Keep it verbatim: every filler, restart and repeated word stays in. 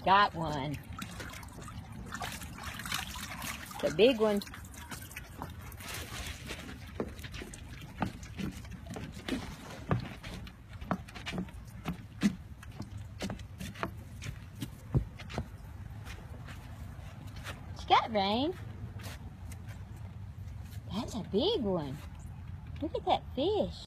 Got one. It's a big one. What you got, Rain? That's a big one. Look at that fish.